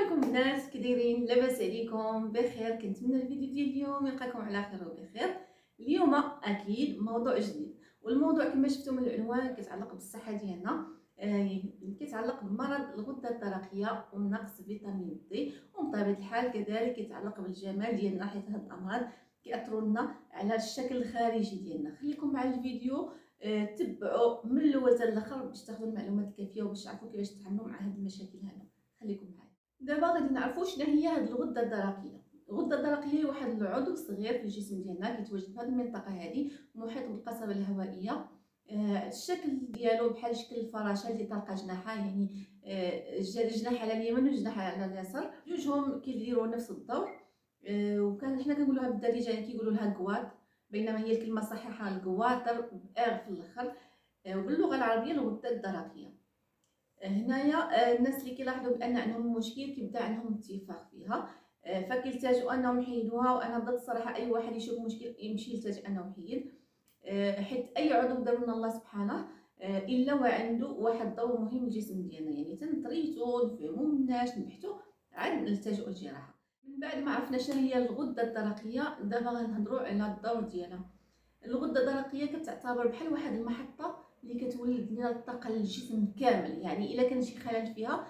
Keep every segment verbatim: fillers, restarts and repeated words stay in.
عليكم الناس، كي دايرين؟ لاباس عليكم؟ بخير. كنتمنى الفيديو ديال اليوم يلقاكم على خير وبخير. اليوم اكيد موضوع جديد، والموضوع كما شفتوا من العنوان كيتعلق بالصحه ديالنا. آه كيتعلق بمرض الغده الدرقيه ونقص فيتامين دي، وبطبيعه الحال كذلك كيتعلق بالجمال ديالنا، حيت هاد الامراض كيأثروا لنا على الشكل الخارجي ديالنا. خليكم مع الفيديو، آه تبعوا من الاول حتى الاخر باش تاخذوا المعلومات الكافيه وباش تعرفوا كيفاش تتعاملوا مع هاد المشاكل هذا. خليكم معايا. دابا غادي نعرفوا شنو هي هاد الغده الدرقيه. الغده الدرقيه هي واحد العضو صغير في الجسم ديالنا كيتواجد في هذه المنطقه هذه، محيط بالقصبه الهوائيه. آه الشكل ديالو بحال شكل الفراشه اللي طالقه جناحها، يعني آه جناح على اليمين وجناح على اليسار، جوجهم كيديروا نفس الدور. آه وكان حنا كنقولوها بالدارجه يعني كيقولوا لها كواط، بينما هي الكلمه الصحيحه الكواطر بار في الاخر. آه وباللغه العربيه الغده الدرقيه. هنايا آه، الناس اللي كيلاحظوا بان عندهم مشكل كيبدا عندهم انتفاخ فيها، آه، فكيلتجوا انهم يحيدوها. وانا ضد الصراحه اي واحد يشوف مشكل يمشي يلتجئ انه يحيد، آه، حيت اي عضو دار لنا الله سبحانه آه، الا وعنده واحد دور مهم للجسم ديالنا، يعني تنطريتو نفهمو مناش نبحثو عاد نلتجئوا للجراحه. من بعد ما عرفنا شنو هي الغده الدرقيه، دابا غنهضروا على الدور ديالها. الغده الدرقيه كتعتبر بحال واحد المحطه اللي كتولد لنا الطاقه للجسم كامل. يعني الا كان شي خلل فيها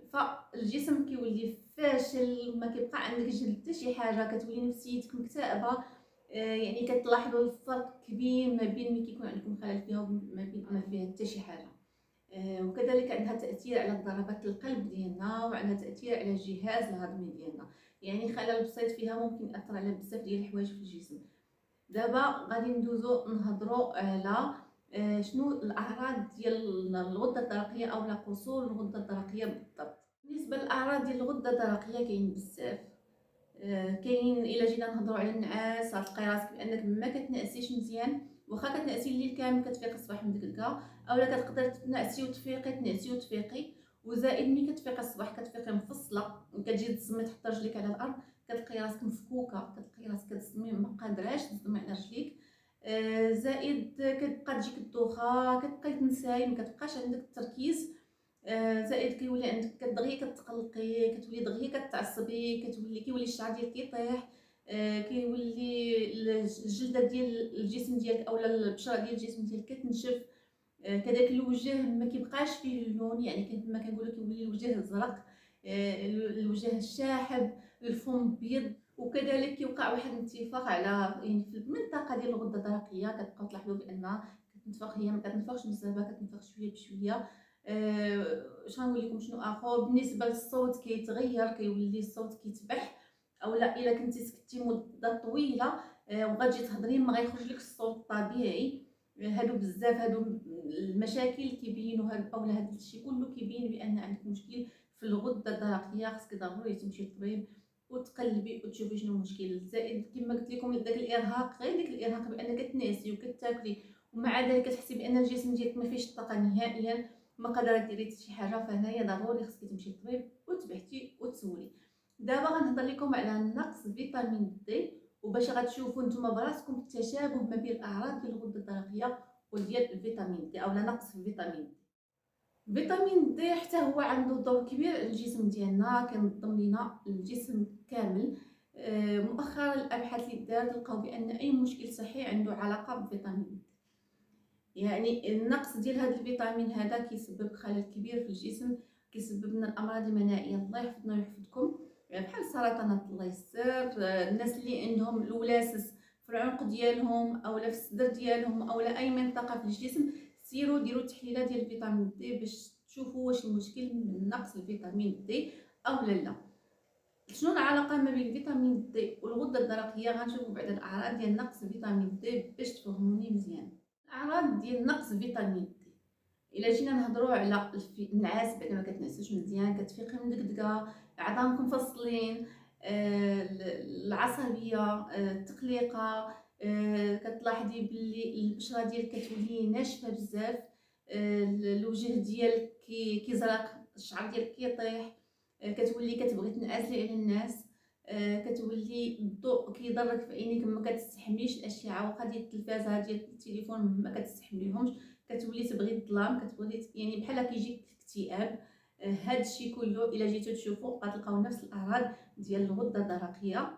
فالجسم كيولي فاشل، ما كيبقى عندك جهد حتى شي حاجه، كتولي نفسيتك مكتئبه. آه يعني كتلاحظوا الفرق كبير ما بين ملي كيكون عندكم خلل فيها وما بين ما فيها حتى شي حاجه. آه وكذلك عندها تاثير على ضربات القلب ديالنا، وعندها تاثير على الجهاز الهضمي ديالنا. يعني خلل بسيط فيها ممكن ياثر على بزاف ديال الحوايج في الجسم. دابا غادي ندوزو نهضروا على آه، شنو الاعراض ديال الغده الدرقيه او لا قصور الغده الدرقيه بالضبط. بالنسبه للاعراض ديال الغده الدرقيه كاين بزاف. آه، كاين الا جينا نهضروا على النعاس، غتلقاي راسك بانك ما كتنعسيش مزيان، واخا كتنعسي الليل كامل كتفيقي الصباح مدكدكه، اولا كتقدر تنعسي وتفيقي تنعسي وتفيقي. وزائد ملي كتفيقي الصباح كتفيقي مفصله، كتجي تصمي تحط رجليك على الارض كتلقاي راسك مفكوكه، كتلقاي راسك كتصمي ما قادراش تصدمي على رجليك. آه زائد كتبقى تجيك الدوخه، كتبقاي تنساي، ما كتبقاش عندك التركيز. آه زائد كيولي عندك كدغيا كتقلقي، كتولي دغيا كتعصبي، كتولي كيولي الشعر ديالك كيطيح. آه كيولي الجلده ديال الجسم ديالك اولا البشره ديال الجسم ديالك كتنشف. آه كذلك الوجه ما كيبقاش فيه اللون، يعني كما كنقولوا كيولي الوجه الزرق، آه الوجه الشاحب، الفم بيض. وكذلك كيوقع واحد الانتفاخ على يعني في المنطقه ديال الغده الدرقيه، كتبقاو تلاحظوا بان كتنفخ، هي ما كتنفخش بزاف، كتنفخ شويه بشويه. أه شنو نقول لكم شنو اخر؟ بالنسبه للصوت كيتغير، كيولي الصوت كيتبح، اولا الا كنتي سكتي مده طويله أه وغتجي تهضري ما غيخرج لك الصوت الطبيعي. هادو بزاف هادو المشاكل كيبينوا هاد اولا هاد الشيء كله كيبين بان عندك مشكل في الغده الدرقيه. خصك ضروري تمشي للطبيب وتقلبي وتشوفي شنو المشكل. زائد كما قلت لكم داك الارهاق، غير ديك الارهاق بانك كتنعسي وكتاكلي ومع ذلك كتحسي بان الجسم ديالك ما فيهش الطاقه نهائيا، ما قادره ديري حتى شي حاجه، فهنايا ضروري خصك تمشي للطبيب وتبحثي وتسولي. دابا غنهضر لكم على نقص فيتامين دي، وباش غتشوفوا نتوما براسكم التشابه ما بين الاعراض ديال الغده الدرقيه وديال الفيتامين دي اولا نقص في الفيتامين دي. فيتامين دي حتى هو عنده دور كبير على الجسم ديالنا، كينظم لينا الجسم كامل. آه، مؤخرا الابحاث اللي دارت لقاو بان اي مشكل صحي عنده علاقه بفيتامين دي. يعني النقص ديال هذا الفيتامين هذا كيسبب خلل كبير في الجسم، كيسبب لنا الامراض المناعيه. الله يحفظنا ويحفظكم، بحال السرطانات الله يستر. آه، الناس اللي عندهم الولاسس في العنق ديالهم اولا في الصدر ديالهم اولا اي منطقه في الجسم، سيروا ديروا تحليله ديال الفيتامين دي باش تشوفوا واش المشكل من نقص الفيتامين دي او لا. شنو العلاقه ما بين الفيتامين دي والغده الدرقيه؟ غنشوفوا بعد الاعراض ديال نقص الفيتامين دي باش تفهموني مزيان. اعراض ديال نقص فيتامين دي، الا جينا نهضروا على النعاس، بعد ما كتنعسوش مزيان، كتفيقي مدكدكه، عظامك مفصلين، آه العصبيه، آه التقليقه، آه كتلاحظي باللي البشره ديالك كتولي ناشفه بزاف، آه الوجه ديالك كي كيزرق، الشعر ديالك كيطيح، آه كتولي كتبغي تنعزلي على الناس، آه كتولي الضوء كيضرك في عينيك، ما كتستحمليش الاشعه واخا ديال التلفازه ديال التليفون ما كتستحمليهمش، كتولي تبغي الظلام، كتولي يعني بحال كيجيك اكتئاب. هذا الشيء كله الا جيتو تشوفوا غتلقاو نفس الاعراض ديال الغده الدرقيه.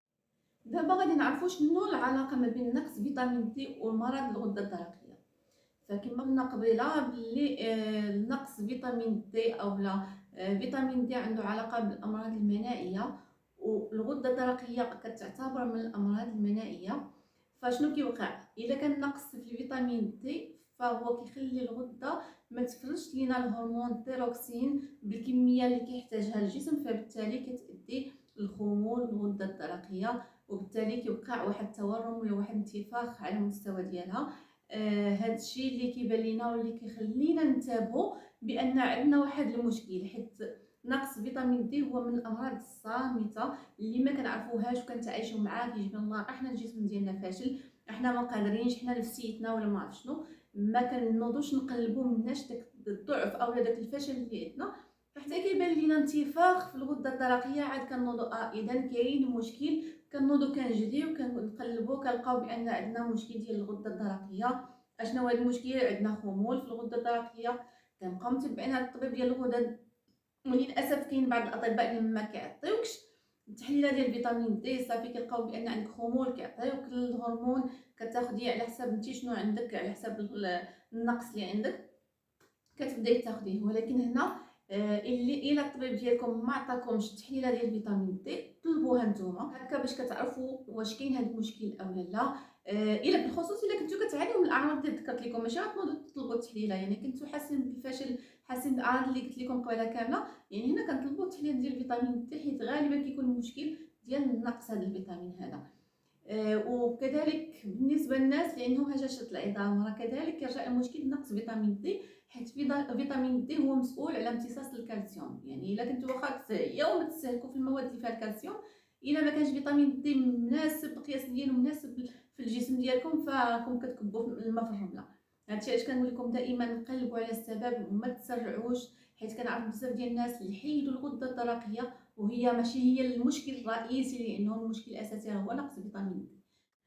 دابا غادي نعرفوا شنو العلاقه ما بين نقص فيتامين دي ومرض الغده الدرقيه. فكما قلنا قبيله بلي آه، نقص فيتامين دي او لا آه، فيتامين دي عنده علاقه بالامراض المناعيه، والغده الدرقيه كتعتبر من الامراض المناعيه. فشنو كيوقع الا كان نقص في الفيتامين دي؟ فهو كيخلي الغده ما تفرزش لينا الهرمون التيروكسين بالكميه اللي كيحتاجها الجسم، فبالتالي كتؤدي لخمول الغده الدرقيه، وبالتالي كيوقع واحد التورم ولا واحد الانتفاخ على المستوى ديالها. آه هذا الشيء اللي كيبان لينا واللي كيخلينا ننتبهوا بان عندنا واحد المشكل، حيت نقص فيتامين دي هو من الامراض الصامته اللي ما كنعرفوهاش وكنتعايشوا معاه. كيجيب لنا احنا الجسم ديالنا فاشل، احنا ما قادرينش، حنا نفسيتنا ولا ما عرف شنو، ما كنوضوش نقلبوا مناش داك الضعف او داك الفشل اللي عندنا، حتى كيبان لينا انتفاخ في الغده الدرقيه. عاد كنوضوا اه اذا كاين مشكل، كنوضوا كنجريو كنقلبوا كنلقاو بان عندنا مشكل ديال الغده الدرقيه. اشنو هو المشكل؟ عندنا خمول في الغده الدرقيه. كنبقاو متبعين هذا الطبيب ديال الغدد، وللاسف كاين بعض الاطباء اللي ما كيعطيوكش التحليله ديال فيتامين دي، صافي كيلقاو بان عندك خمول كيعطيوك الهرمون كتاخديه على حساب انت شنو عندك، على حساب النقص اللي عندك كتبداي تاخديه. ولكن هنا آه اللي الا الطبيب ديالكم ما عطاكمش التحليله ديال فيتامين دي طلبوها نتوما هكا باش كتعرفوا واش كاين هذا المشكل او لا. آه الا بالخصوص الا كنتو كتعانيو من الاعراض اللي ذكرت لكم، ماشي غتنوضوا تطلبوا التحليله، يعني كنتو حاسين بالفشل، حاسين بالاعراض اللي قلت لكم قبيله كامله، يعني هنا كنطلبوا التحليل ديال فيتامين دي، حيت غالبا كيكون المشكل ديال نقص هذا الفيتامين هذا. آه وكذلك بالنسبه للناس اللي عندهم هشاشه العظام، راه كذلك كيرجع المشكل نقص فيتامين دي، حيت فيتامين دي هو مسؤول على امتصاص الكالسيوم. يعني الا كنتو واخا يوم تستهلكوا في المواد اللي فيها الكالسيوم، الا ما كانش فيتامين دي مناسب، القياس ديالو مناسب في الجسم ديالكم، فراكم كتكبوا الماء في الرمله. هادشي علاش كنقول لكم دائما نقلبوا على السبب وما تسرعوش، حيت كنعرف بزاف ديال الناس اللي حيدوا الغده الدرقيه وهي ماشي هي المشكل الرئيسي اللي عندهم، المشكل الاساسي هو نقص فيتامين دي.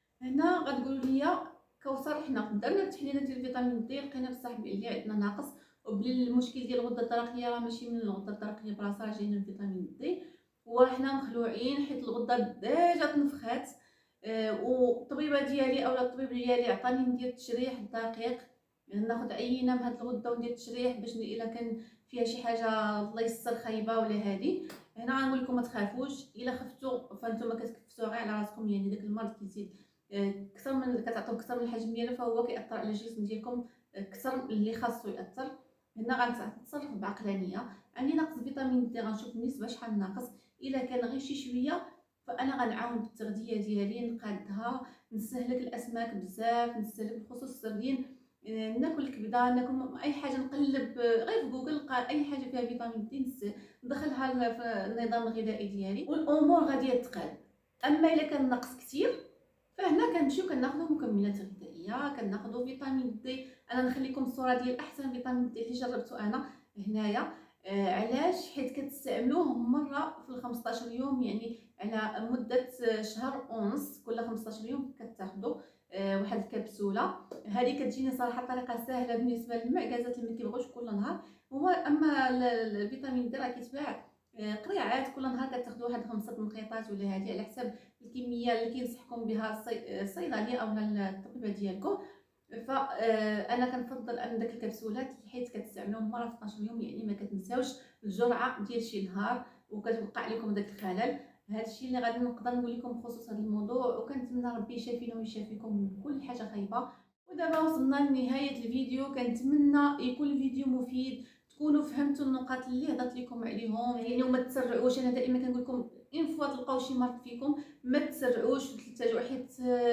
هنا غتقولوا لي كوثر حنا درنا التحليلات ديال فيتامين دي لقينا بصح بلي عندنا ناقص، وبلي المشكل ديال الغده الدرقيه راه ماشي من الغده الدرقيه براسها، راه جاي من فيتامين دي، وحنا مخلوعين حيت الغده ديجا تنفخات. آه والطبيبه ديالي اولا الطبيب ديالي عطاني ندير تشريح دقيق، يعني ناخذ عينه من هاد الغده وندير تشريح باش الا كان فيها شي حاجه الله يستر خايبه ولا هادي. هنا غنقول لكم ما تخافوش، الا خفتوا فانتم كتكفسوا غير على راسكم، يعني داك المرض كيزيد اكثر من كتعطيو اكثر من الحجم ديالو، فهو كيأثر على الجسم ديالكم اكثر اللي خاصو يأثر. هنا غنتصرف بعقلانيه، عندي نقص فيتامين دي غنشوف النسبه شحال ناقص، الا كان غير شي شويه فانا غنعاون بالتغذيه ديالي نقادها، نستهلك الاسماك بزاف، نستهلك بخصوص السردين، ناكل الكبده، ناكل اي حاجه، نقلب غير في جوجل نلقى اي حاجه فيها فيتامين دي ندخلها في النظام الغذائي ديالي والامور غادي تقاد. اما الا كان نقص كثير فهنا كنمشيو كناخذوا مكملات غذائيه، كناخذوا فيتامين دي. انا نخليكم الصوره ديال احسن فيتامين دي اللي جربته انا هنايا. آه علاش؟ حيت كتستعملوه مره في خمسطاش يوم، يعني على مده شهر ونص، كل خمسطاش يوم كتاخذوا آه واحد الكبسوله. هذه كتجيني صراحه طريقه سهله بالنسبه للمعكازات اللي ما كيبغوش كل نهار. هو اما الفيتامين دي راه كيتباع قريعات، كل نهار كتاخذوا واحد خمسة نقيطات ولا هذه على حسب الكميه اللي كينصحكم بها الصيدلي او الطبيبه ديالكم. فانا كنفضل ان داك الكبسولات حيت كتستعملوهم مره في اثناش يوم، يعني ما كتنساوش الجرعه ديال شي نهار وكتوقع لكم داك الخلل. هذا الشيء اللي غادي نقدر نقول لكم بخصوص هذا الموضوع، وكنتمنى ربي يشافينا ويشافيكم من كل حاجه خايبه. ودابا وصلنا لنهايه الفيديو، كنتمنى يكون الفيديو مفيد، تكونوا فهمتوا النقاط اللي هضرت لكم عليهم، يعني وما تسرعوش. انا دائما كنقول لكم ان فوا تلقاو شي مرض فيكم ما تسرعوش وتلتجوا، حيت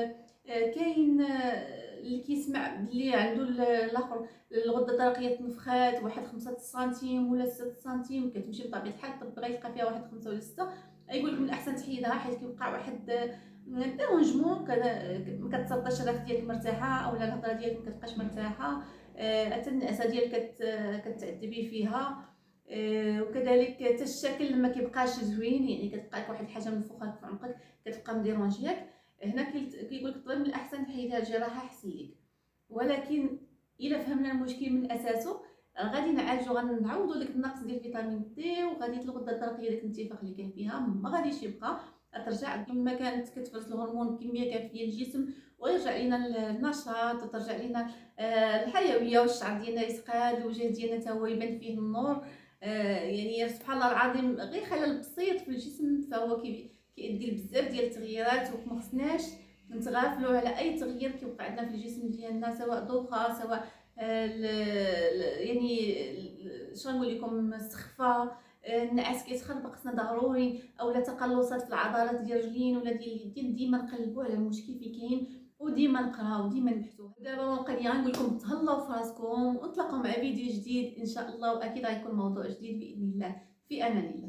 كاين اللي كيسمع بلي عنده الاخر الغده الدرقيه تنفخات واحد خمسة سنتيم ولا ستة سنتيم، كتمشي بطبيعه الحال الطب غيلقى فيها واحد خمسة ولا ستة، يقول لك من الاحسن تحيدها حيت كيوقع واحد ديرونجمون، ما كتصداش الراس ديالك مرتاحه اولا الهضره ديالك ما كتبقاش مرتاحه، حتى النعسه ديالك كتعذبي فيها، وكذلك حتى الشكل ما كيبقاش زوين، يعني كتبقى لك واحد الحاجه منفوخه في عنقك كتبقى مديرونجياك. هنا كيقول لك الطبيب من الاحسن تحيدها الجراحه احسن ليك. ولكن الا فهمنا المشكل من اساسه راه غادي نعالجو، غنعوضو داك النقص ديال فيتامين دي، وغادي الغده الدرقيه داك الانتفاخ اللي كاين فيها ما غاديش يبقى، غترجع كما كانت كتفرز الهرمون بكميه كافيه للجسم، ويرجع لينا النشاط، وترجع لينا آه، الحيويه، والشعر ديالنا يتقاد، والوجه ديالنا حتى هو يبان فيه النور. آه، يعني سبحان الله العظيم غير خلل بسيط في الجسم فهو كي كيدي بزاف ديال التغييرات، وما خصناش نتغافلوا على اي تغيير كيوقع عندنا في الجسم ديالنا، سواء دوخه، سواء آه، ل- ل- يعني ل- شنو نقول لكم، سخفه، آه، النعاس كيتخربق، خصنا ضروري، اولا تقلصات في العضلات ديال الرجلين ولا ديال اليدين، ديما نقلبوا على المشكل فين كاين، وديما نقراو وديما نبحثوا. دابا القضيه غنقول لكم تهلاو في راسكم، ونتلاقاو مع فيديو جديد ان شاء الله، واكيد غيكون موضوع جديد باذن الله. في امان الله.